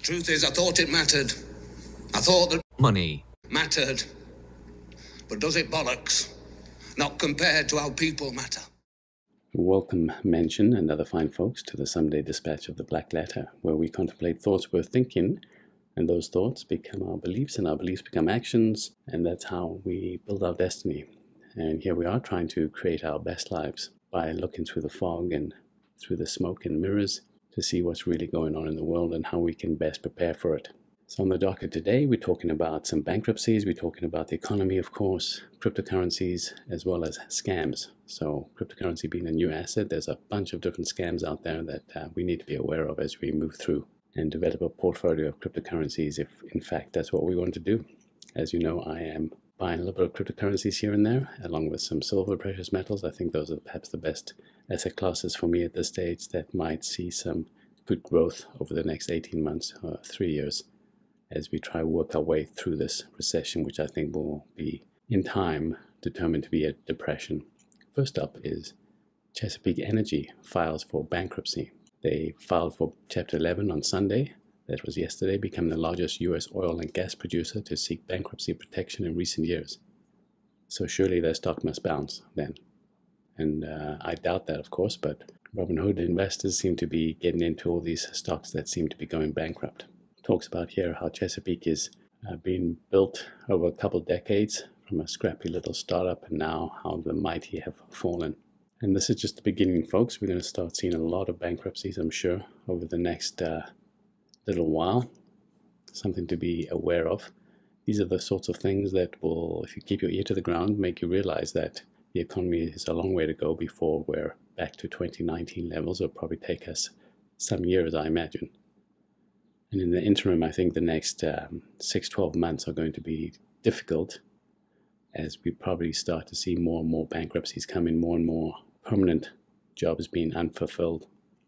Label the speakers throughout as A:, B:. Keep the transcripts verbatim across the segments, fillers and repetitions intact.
A: Truth is, I thought it mattered. I thought that
B: money
A: mattered. But does it bollocks? Not compared to how people matter.
C: Welcome, Mention and other fine folks, to the Someday Dispatch of the Black Letter, where we contemplate thoughts worth thinking, and those thoughts become our beliefs, and our beliefs become actions, and that's how we build our destiny. And here we are trying to create our best lives by looking through the fog and through the smoke and mirrors to see what's really going on in the world and how we can best prepare for it. So on the docket today, we're talking about some bankruptcies, we're talking about the economy, of course, cryptocurrencies, as well as scams. So cryptocurrency being a new asset, there's a bunch of different scams out there that uh, we need to be aware of as we move through and develop a portfolio of cryptocurrencies, if in fact that's what we want to do. As you know, I am buying a little bit of cryptocurrencies here and there, along with some silver, precious metals. I think those are perhaps the best asset classes for me at this stage that might see some good growth over the next eighteen months or three years. As we try to work our way through this recession, which I think will be, in time, determined to be a depression. First up is Chesapeake Energy files for bankruptcy. They filed for Chapter eleven on Sunday, that was yesterday, becoming the largest U S oil and gas producer to seek bankruptcy protection in recent years. So surely their stock must bounce then. And uh, I doubt that, of course, but Robinhood investors seem to be getting into all these stocks that seem to be going bankrupt. Talks about here how Chesapeake is uh, being built over a couple decades from a scrappy little startup, and now how the mighty have fallen. And this is just the beginning, folks. We're going to start seeing a lot of bankruptcies, I'm sure, over the next uh, little while. Something to be aware of. These are the sorts of things that will, if you keep your ear to the ground, make you realize that the economy is a long way to go before we're back to twenty nineteen levels. It'll probably take us some years, I imagine. And in the interim, I think the next um, six to twelve months are going to be difficult, as we probably start to see more and more bankruptcies come in, more and more permanent jobs being unfulfilled.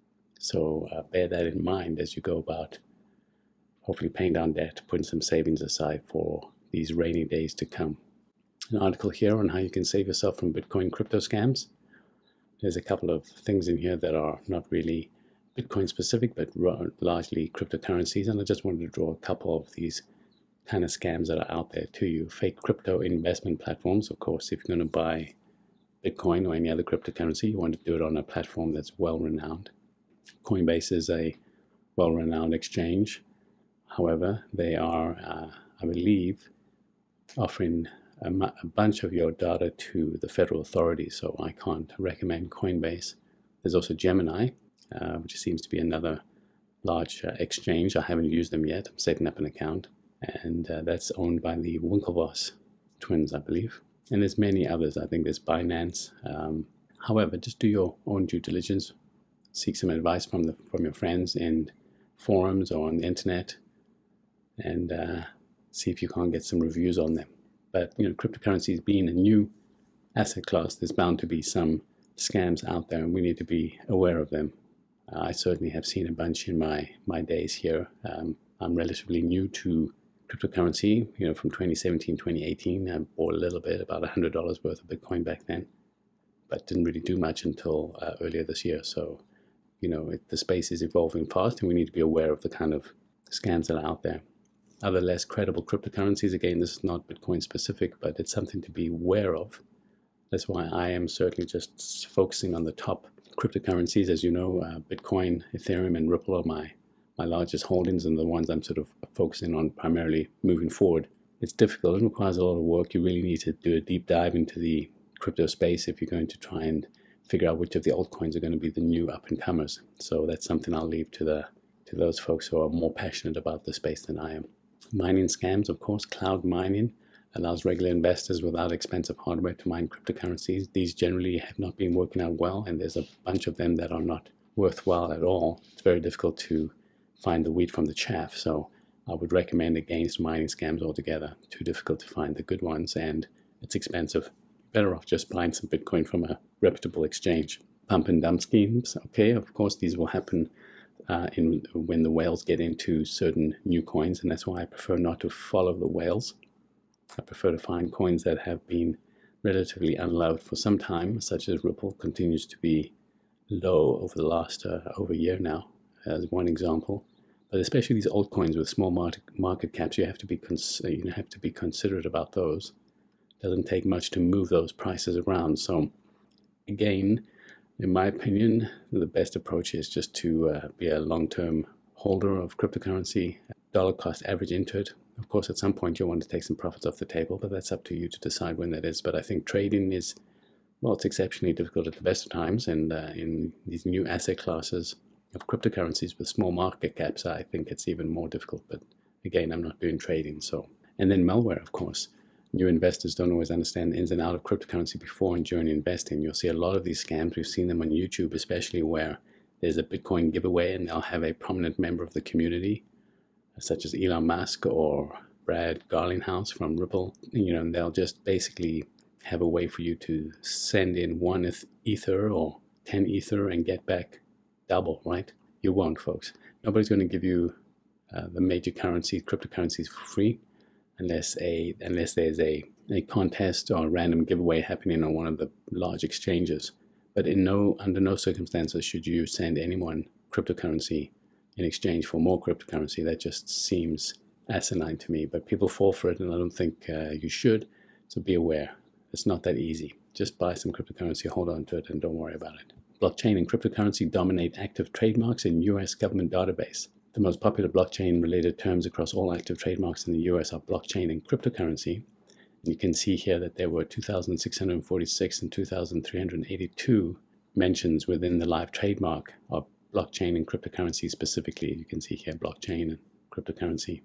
C: So uh, bear that in mind as you go about hopefully paying down debt, putting some savings aside for these rainy days to come. An article here on how you can save yourself from Bitcoin crypto scams. There's a couple of things in here that are not really Bitcoin specific, but largely cryptocurrencies, and I just wanted to draw a couple of these kind of scams that are out there to you. Fake crypto investment platforms. Of course, if you're going to buy Bitcoin or any other cryptocurrency, you want to do it on a platform that's well-renowned. Coinbase is a well-renowned exchange. However, they are, uh, I believe, offering a, a bunch of your data to the federal authorities, so I can't recommend Coinbase. There's also Gemini, Uh, which seems to be another large uh, exchange. I haven't used them yet. I'm setting up an account, and uh, that's owned by the Winklevoss twins, I believe. And there's many others. I think there's Binance. Um, however, just do your own due diligence. Seek some advice from the from your friends in forums or on the internet, and uh, see if you can't get some reviews on them. But you know, cryptocurrencies being a new asset class, there's bound to be some scams out there, and we need to be aware of them. Uh, I certainly have seen a bunch in my, my days here. Um, I'm relatively new to cryptocurrency. You know, from twenty seventeen, twenty eighteen, I bought a little bit, about one hundred dollars worth of Bitcoin back then, but didn't really do much until uh, earlier this year. So, you know, it, the space is evolving fast, and we need to be aware of the kind of scams that are out there. Other less credible cryptocurrencies, again, this is not Bitcoin specific, but it's something to be aware of. That's why I am certainly just focusing on the top cryptocurrencies. As you know, uh, Bitcoin, Ethereum, and Ripple are my, my largest holdings, and the ones I'm sort of focusing on primarily moving forward. It's difficult. It requires a lot of work. You really need to do a deep dive into the crypto space if you're going to try and figure out which of the altcoins are going to be the new up-and-comers. So that's something I'll leave to the to those folks who are more passionate about the space than I am. Mining scams, of course. Cloud mining allows regular investors without expensive hardware to mine cryptocurrencies. These generally have not been working out well, and there's a bunch of them that are not worthwhile at all. It's very difficult to find the wheat from the chaff, so I would recommend against mining scams altogether. Too difficult to find the good ones, and it's expensive. Better off just buying some Bitcoin from a reputable exchange. Pump and dump schemes, okay, of course these will happen uh, in when the whales get into certain new coins, and that's why I prefer not to follow the whales. I prefer to find coins that have been relatively unloved for some time, such as Ripple continues to be low over the last uh, over a year now, as one example. But especially these altcoins with small market market caps, you have to be cons you have to be considerate about those. It doesn't take much to move those prices around. So again, in my opinion, the best approach is just to uh, be a long-term holder of cryptocurrency, dollar cost average into it. Of course, at some point you'll want to take some profits off the table, but that's up to you to decide when that is. But I think trading is, well, it's exceptionally difficult at the best of times, and uh, in these new asset classes of cryptocurrencies with small market caps, I think it's even more difficult. But again, I'm not doing trading. So, and then malware, of course. New investors don't always understand the ins and outs of cryptocurrency before and during investing. You'll see a lot of these scams. We've seen them on YouTube, especially where there's a Bitcoin giveaway and they'll have a prominent member of the community, such as Elon Musk or Brad Garlinghouse from Ripple. You know, and they'll just basically have a way for you to send in one ether or ten ether and get back double, right? You won't, folks. Nobody's going to give you uh, the major currency, cryptocurrencies for free, unless a unless there's a, a contest or a random giveaway happening on one of the large exchanges. But in no under no circumstances should you send anyone cryptocurrency in exchange for more cryptocurrency. That just seems asinine to me. But people fall for it, and I don't think uh, you should. So be aware. It's not that easy. Just buy some cryptocurrency, hold on to it, and don't worry about it. Blockchain and cryptocurrency dominate active trademarks in U S government database. The most popular blockchain-related terms across all active trademarks in the U S are blockchain and cryptocurrency. And you can see here that there were two thousand six hundred forty-six and two thousand three hundred eighty-two mentions within the live trademark of blockchain and cryptocurrency specifically. You can see here blockchain and cryptocurrency.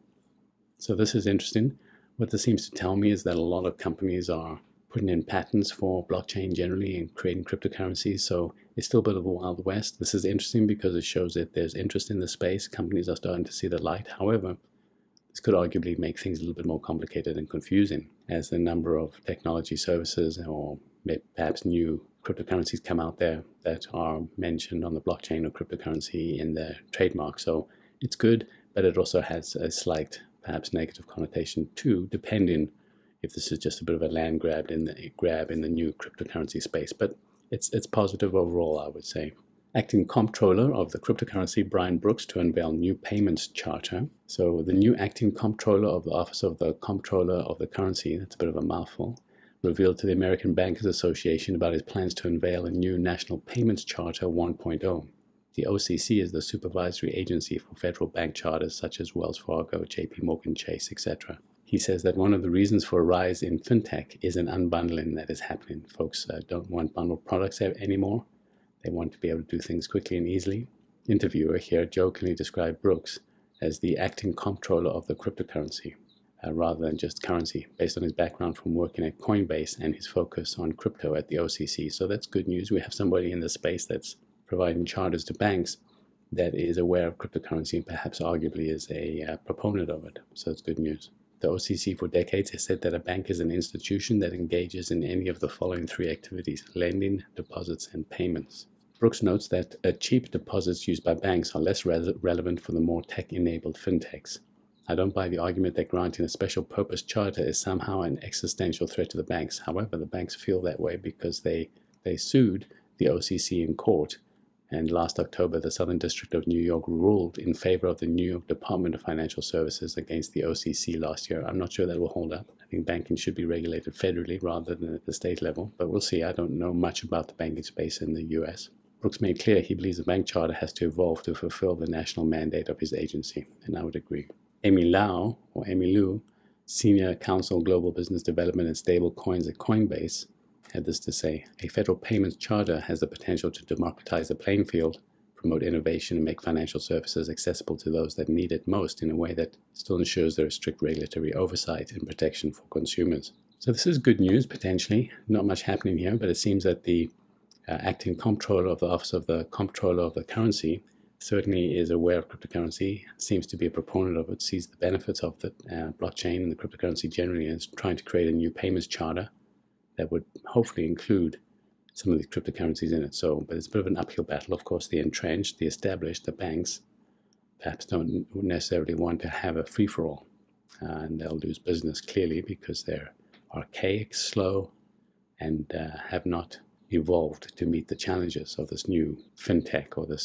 C: So this is interesting. What this seems to tell me is that a lot of companies are putting in patents for blockchain generally and creating cryptocurrencies. So it's still a bit of a Wild West. This is interesting because it shows that there's interest in the space. Companies are starting to see the light. However, this could arguably make things a little bit more complicated and confusing as the number of technology services or perhaps new cryptocurrencies come out there that are mentioned on the blockchain or cryptocurrency in their trademark. So it's good, but it also has a slight, perhaps negative connotation too, depending if this is just a bit of a land grab in the grab in the new cryptocurrency space. But it's it's positive overall, I would say. Acting comptroller of the cryptocurrency, Brian Brooks, to unveil new payments charter. So the new acting comptroller of the Office of the Comptroller of the Currency, that's a bit of a mouthful, revealed to the American Bankers Association about his plans to unveil a new National Payments Charter one point oh. The O C C is the supervisory agency for federal bank charters such as Wells Fargo, J P Morgan Chase, et cetera. He says that one of the reasons for a rise in fintech is an unbundling that is happening. Folks uh, don't want bundled products anymore. They want to be able to do things quickly and easily. Interviewer here jokingly described Brooks as the acting comptroller of the cryptocurrency, uh, rather than just currency, based on his background from working at Coinbase and his focus on crypto at the O C C. So that's good news. We have somebody in the space that's providing charters to banks that is aware of cryptocurrency and perhaps arguably is a uh, proponent of it. So it's good news. The O C C for decades has said that a bank is an institution that engages in any of the following three activities: lending, deposits, and payments. Brooks notes that uh, cheap deposits used by banks are less re relevant for the more tech-enabled fintechs. I don't buy the argument that granting a special purpose charter is somehow an existential threat to the banks. However, the banks feel that way because they, they sued the O C C in court. And last October, the Southern District of New York ruled in favor of the New York Department of Financial Services against the O C C last year. I'm not sure that will hold up. I think banking should be regulated federally rather than at the state level. But we'll see. I don't know much about the banking space in the U S. Brooks made clear he believes the bank charter has to evolve to fulfill the national mandate of his agency. And I would agree. Amy Lau, or Amy Liu, Senior Counsel Global Business Development and Stable Coins at Coinbase, had this to say: a federal payments charter has the potential to democratize the playing field, promote innovation, and make financial services accessible to those that need it most in a way that still ensures there is strict regulatory oversight and protection for consumers. So this is good news, potentially. Not much happening here, but it seems that the uh, acting comptroller of the Office of the Comptroller of the Currency certainly is aware of cryptocurrency, seems to be a proponent of it, sees the benefits of the uh, blockchain and the cryptocurrency generally, and is trying to create a new payments charter that would hopefully include some of the cryptocurrencies in it. So, but it's a bit of an uphill battle. Of course, the entrenched, the established, the banks, perhaps don't necessarily want to have a free-for-all. Uh, and they'll lose business clearly because they're archaic, slow, and uh, have not evolved to meet the challenges of this new fintech or this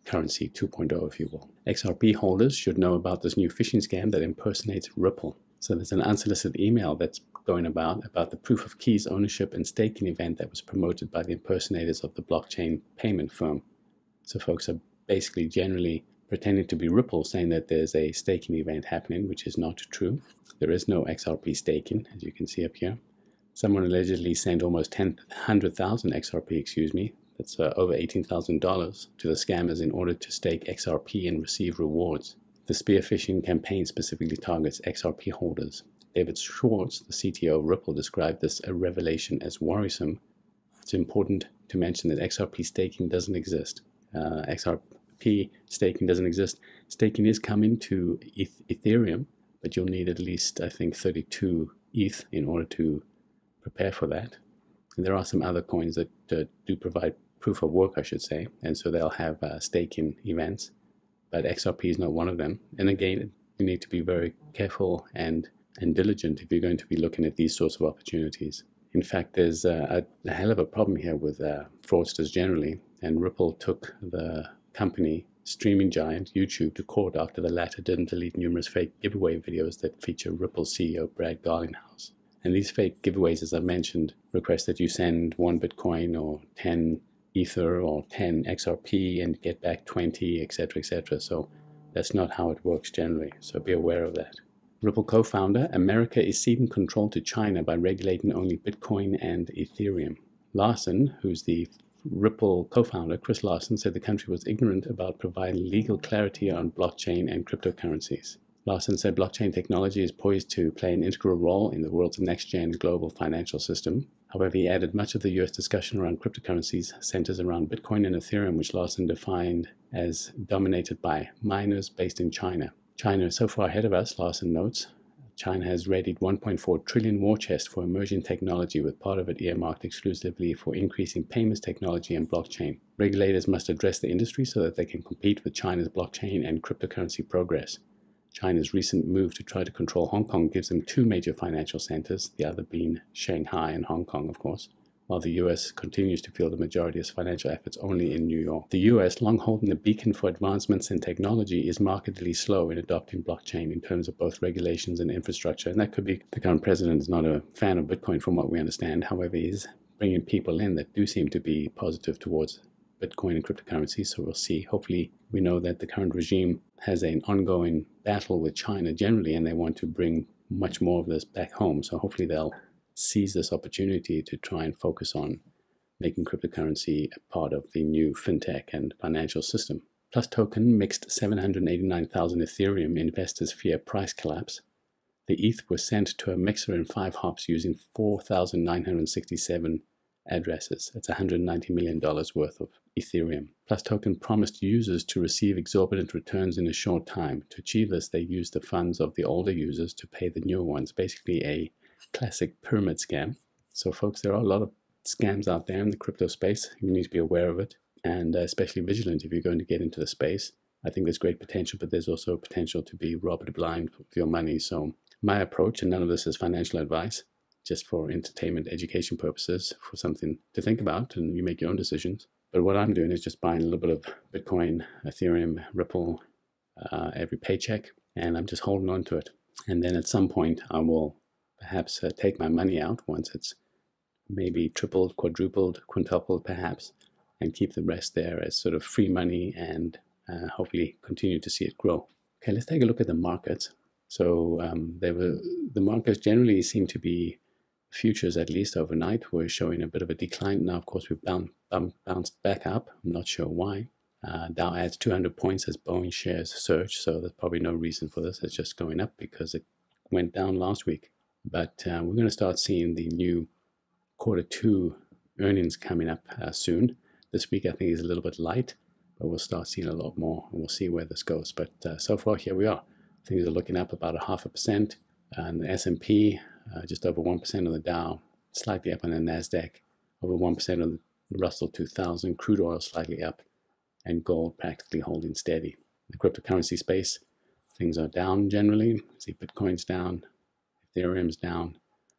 C: currency two point oh, if you will. X R P holders should know about this new phishing scam that impersonates Ripple. So there's an unsolicited email that's going about about the proof of keys ownership and staking event that was promoted by the impersonators of the blockchain payment firm. So folks are basically generally pretending to be Ripple, saying that there's a staking event happening, which is not true. There is no X R P staking, as you can see up here. Someone allegedly sent almost one hundred thousand X R P, excuse me, that's uh, over eighteen thousand dollars to the scammers in order to stake X R P and receive rewards. The spear phishing campaign specifically targets X R P holders. David Schwartz, the C T O of Ripple, described this a revelation as worrisome. It's important to mention that X R P staking doesn't exist. Uh, X R P staking doesn't exist. Staking is coming to Ethereum, but you'll need at least, I think, thirty-two E T H in order to prepare for that. And there are some other coins that uh, do provide proof of work, I should say, and so they'll have uh, staking events, but X R P is not one of them. And again, you need to be very careful and, and diligent if you're going to be looking at these sorts of opportunities. In fact, there's uh, a, a hell of a problem here with uh, fraudsters generally, and Ripple took the company streaming giant YouTube to court after the latter didn't delete numerous fake giveaway videos that feature Ripple C E O Brad Garlinghouse. And these fake giveaways, as I mentioned, request that you send one Bitcoin or ten Ether or ten X R P and get back twenty, et cetera, et cetera. So that's not how it works generally. So be aware of that. Ripple co-founder, America is ceding control to China by regulating only Bitcoin and Ethereum. Larson, who's the Ripple co-founder, Chris Larson, said the country was ignorant about providing legal clarity on blockchain and cryptocurrencies. Larson said blockchain technology is poised to play an integral role in the world's next-gen global financial system. However, he added much of the U S discussion around cryptocurrencies centers around Bitcoin and Ethereum, which Larson defined as dominated by miners based in China. China is so far ahead of us, Larson notes. China has readied one point four trillion war chest for emerging technology, with part of it earmarked exclusively for increasing payments technology and blockchain. Regulators must address the industry so that they can compete with China's blockchain and cryptocurrency progress. China's recent move to try to control Hong Kong gives them two major financial centers, the other being Shanghai and Hong Kong, of course, while the U S continues to field the majority of its financial efforts only in New York. The U S, long holding the beacon for advancements in technology, is markedly slow in adopting blockchain in terms of both regulations and infrastructure, and that could be the current president is not a fan of Bitcoin from what we understand. However, he's bringing people in that do seem to be positive towards Bitcoin and cryptocurrency, so we'll see. Hopefully, we know that the current regime has an ongoing battle with China generally, and they want to bring much more of this back home. So hopefully they'll seize this opportunity to try and focus on making cryptocurrency a part of the new fintech and financial system. Plus Token mixed seven hundred eighty-nine thousand Ethereum, investors fear price collapse. The E T H was sent to a mixer in five hops using four thousand nine hundred sixty-seven addresses. It's one hundred ninety million dollars worth of Ethereum. Plus Token promised users to receive exorbitant returns in a short time. To achieve this, they used the funds of the older users to pay the newer ones. Basically a classic pyramid scam. So folks, there are a lot of scams out there in the crypto space. You need to be aware of it, and uh, especially vigilant if you're going to get into the space. I think there's great potential, but there's also potential to be robbed blind with your money. So my approach, and none of this is financial advice, just for entertainment, education purposes, for something to think about, and you make your own decisions. But what I'm doing is just buying a little bit of Bitcoin, Ethereum, Ripple, uh, every paycheck, and I'm just holding on to it. And then at some point, I will perhaps uh, take my money out once it's maybe tripled, quadrupled, quintupled perhaps, and keep the rest there as sort of free money and uh, hopefully continue to see it grow. Okay, let's take a look at the markets. So um, they were, the markets generally seem to be, futures at least overnight, were showing a bit of a decline. Now, of course, we've bound, um, bounced back up. I'm not sure why. Uh, Dow adds two hundred points as Boeing shares surge, so there's probably no reason for this. It's just going up because it went down last week. But uh, we're going to start seeing the new quarter two earnings coming up uh, soon. This week, I think, is a little bit light, but we'll start seeing a lot more, and we'll see where this goes. But uh, so far, here we are. Things are looking up about a half a percent on the S and P, uh, just over one percent on the Dow, slightly up on the NASDAQ, over one percent on the Russell two thousand, crude oil slightly up, and gold practically holding steady. In the cryptocurrency space, things are down generally. See Bitcoin's down, Ethereum's down,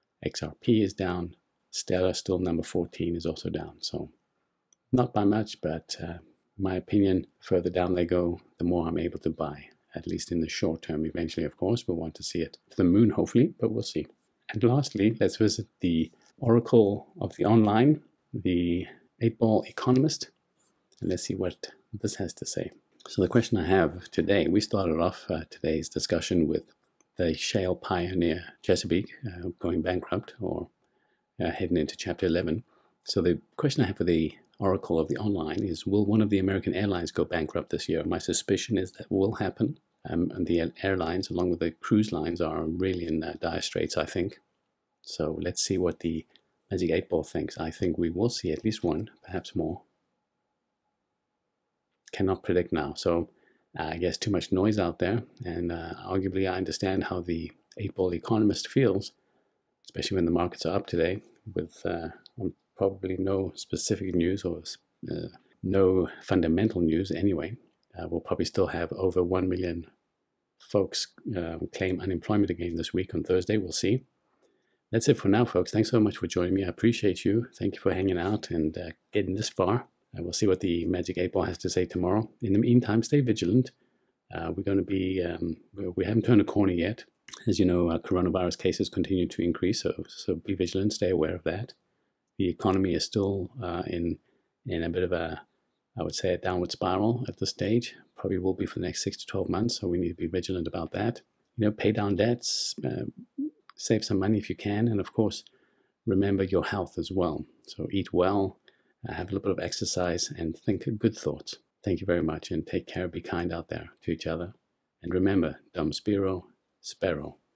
C: X R P is down, Stellar, still number fourteen, is also down. So not by much, but uh, my opinion, further down they go, the more I'm able to buy, at least in the short term. Eventually, of course, we'll want to see it to the moon, hopefully, but we'll see. And lastly, let's visit the oracle of the online, the eight ball economist, and let's see what this has to say. So the question I have today, we started off uh, today's discussion with the shale pioneer Chesapeake uh, going bankrupt or uh, heading into chapter eleven. So the question I have for the oracle of the online is, will one of the American airlines go bankrupt this year? My suspicion is that will happen. Um, and the airlines, along with the cruise lines, are really in uh, dire straits, I think. So let's see what the Magic eight Ball thinks. I think we will see at least one, perhaps more. Cannot predict now. So uh, I guess too much noise out there. And uh, arguably I understand how the eight Ball economist feels, especially when the markets are up today with uh, probably no specific news or uh, no fundamental news anyway. Uh, we'll probably still have over one million folks uh, claim unemployment again this week on Thursday. We'll see. That's it for now, folks. Thanks so much for joining me. I appreciate you. Thank you for hanging out and uh, getting this far. Uh, we'll see what the Magic eight Ball has to say tomorrow. In the meantime, stay vigilant. Uh, we're going to be, um, we haven't turned a corner yet. As you know, uh, coronavirus cases continue to increase, so, so be vigilant, stay aware of that. The economy is still uh, in, in a bit of a, I would say, a downward spiral at this stage. Probably will be for the next six to twelve months, so we need to be vigilant about that. You know, pay down debts, uh, save some money if you can, and of course, remember your health as well. So eat well, uh, have a little bit of exercise, and think good thoughts. Thank you very much, and take care, be kind out there to each other. And remember, dum spiro, spero.